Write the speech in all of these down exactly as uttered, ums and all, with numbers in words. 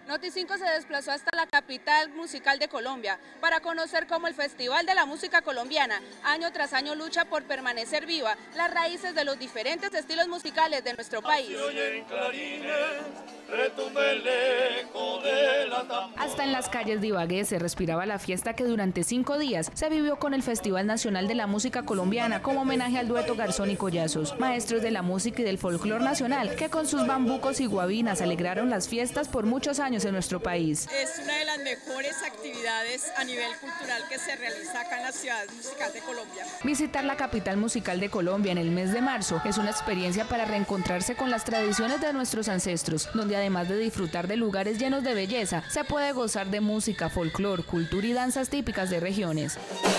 Noti cinco se desplazó hasta la capital musical de Colombia para conocer cómo el Festival de la Música Colombiana año tras año lucha por permanecer viva las raíces de los diferentes estilos musicales de nuestro país. Hasta en las calles de Ibagué se respiraba la fiesta que durante cinco días se vivió con el Festival Nacional de la Música Colombiana como homenaje al dueto Garzón y Collazos, maestros de la música y del folclor nacional que con sus bambucos y guabinas alegraron las fiestas por muchos años en nuestro país. Es una de las mejores actividades a nivel cultural que se realiza acá en la ciudad musical de Colombia. Visitar la capital musical de Colombia en el mes de marzo es una experiencia para reencontrarse con las tradiciones de nuestros ancestros, donde además de disfrutar de lugares llenos de belleza, se puede gozar de música, folclor, cultura y danzas típicas de regiones.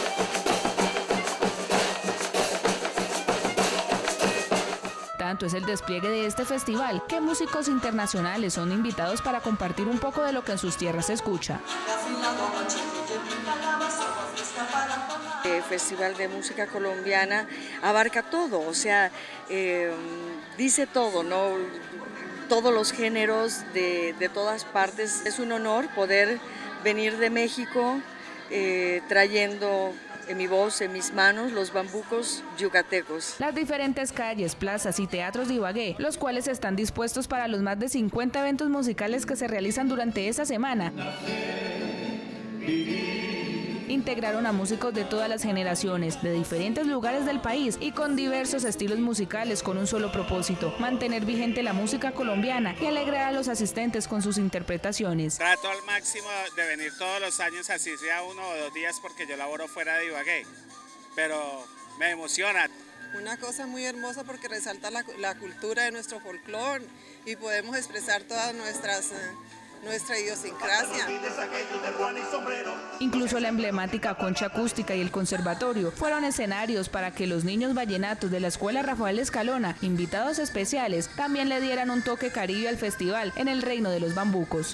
Tanto es el despliegue de este festival que músicos internacionales son invitados para compartir un poco de lo que en sus tierras se escucha. El Festival de Música Colombiana abarca todo, o sea, eh, dice todo, ¿no? Todos los géneros de, de todas partes. Es un honor poder venir de México eh, trayendo en mi voz, en mis manos, los bambucos yucatecos. Las diferentes calles, plazas y teatros de Ibagué, los cuales están dispuestos para los más de cincuenta eventos musicales que se realizan durante esa semana, integraron a músicos de todas las generaciones, de diferentes lugares del país y con diversos estilos musicales con un solo propósito: mantener vigente la música colombiana y alegrar a los asistentes con sus interpretaciones. Trato al máximo de venir todos los años, así sea uno o dos días, porque yo laboro fuera de Ibagué, pero me emociona. Una cosa muy hermosa porque resalta la, la cultura de nuestro folclore y podemos expresar todas nuestras... Eh, nuestra idiosincrasia. Incluso la emblemática concha acústica y el conservatorio fueron escenarios para que los niños vallenatos de la Escuela Rafael Escalona, invitados especiales, también le dieran un toque caribe al festival en el reino de los bambucos.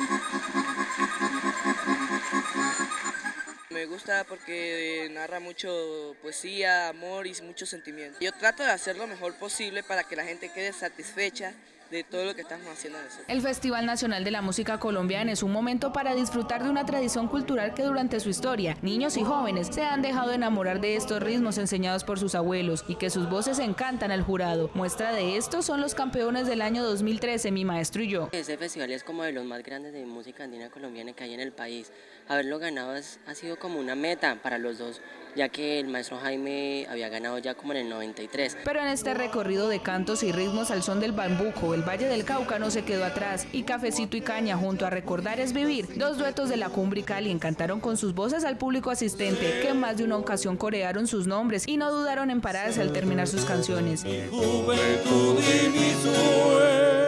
Me gusta porque narra mucho poesía, amor y mucho sentimiento. Yo trato de hacer lo mejor posible para que la gente quede satisfecha de todo lo que estamos haciendo nosotros. El Festival Nacional de la Música Colombiana es un momento para disfrutar de una tradición cultural que durante su historia, niños y jóvenes se han dejado enamorar de estos ritmos enseñados por sus abuelos y que sus voces encantan al jurado. Muestra de esto son los campeones del año dos mil trece, Mi Maestro y Yo. Ese festival es como de los más grandes de música andina colombiana que hay en el país. Haberlo ganado es, ha sido como una meta para los dos, ya que el maestro Jaime había ganado ya como en el noventa y tres. Pero en este recorrido de cantos y ritmos al son del bambuco, el Valle del Cauca no se quedó atrás, y Cafecito y Caña junto a Recordar es Vivir, dos duetos de la Cumbre y Cali, encantaron con sus voces al público asistente, que en más de una ocasión corearon sus nombres y no dudaron en pararse al terminar sus canciones. Juventud y mis sueños.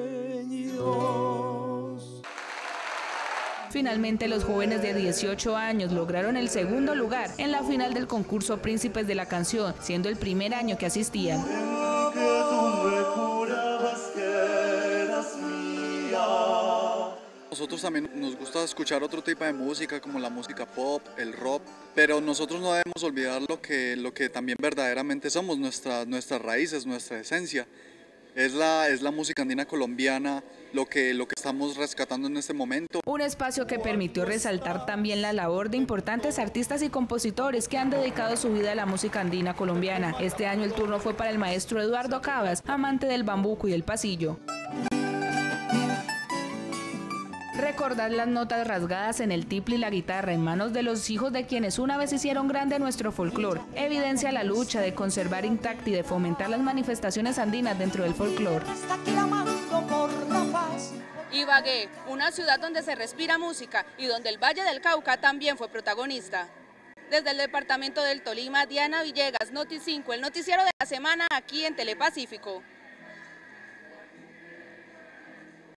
Finalmente, los jóvenes de dieciocho años lograron el segundo lugar en la final del concurso Príncipes de la Canción, siendo el primer año que asistían. Nosotros también nos gusta escuchar otro tipo de música, como la música pop, el rock, pero nosotros no debemos olvidar lo que, lo que también verdaderamente somos, nuestra, nuestras raíces, nuestra esencia. Es la, es la música andina colombiana lo que, lo que estamos rescatando en este momento. Un espacio que permitió resaltar también la labor de importantes artistas y compositores que han dedicado su vida a la música andina colombiana. Este año el turno fue para el maestro Eduardo Cabas, amante del bambuco y el pasillo. Recordar las notas rasgadas en el tiple y la guitarra en manos de los hijos de quienes una vez hicieron grande nuestro folclor evidencia la lucha de conservar intacta y de fomentar las manifestaciones andinas dentro del folclor. Ibagué, una ciudad donde se respira música y donde el Valle del Cauca también fue protagonista. Desde el departamento del Tolima, Diana Villegas, Noti cinco, el noticiero de la semana aquí en Telepacífico.